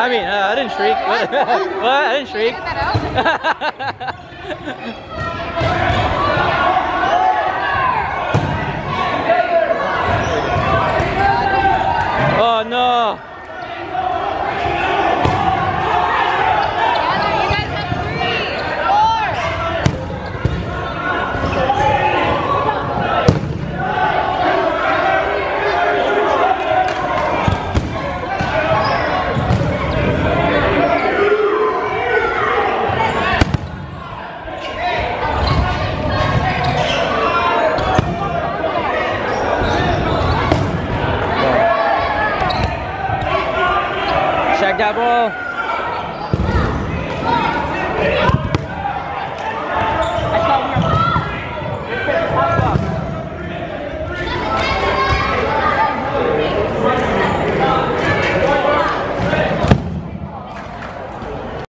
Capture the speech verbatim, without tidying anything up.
I mean, uh, I didn't shriek. What? What? I didn't shriek. Get that out. Oh no. You guys have three, four. Check that ball.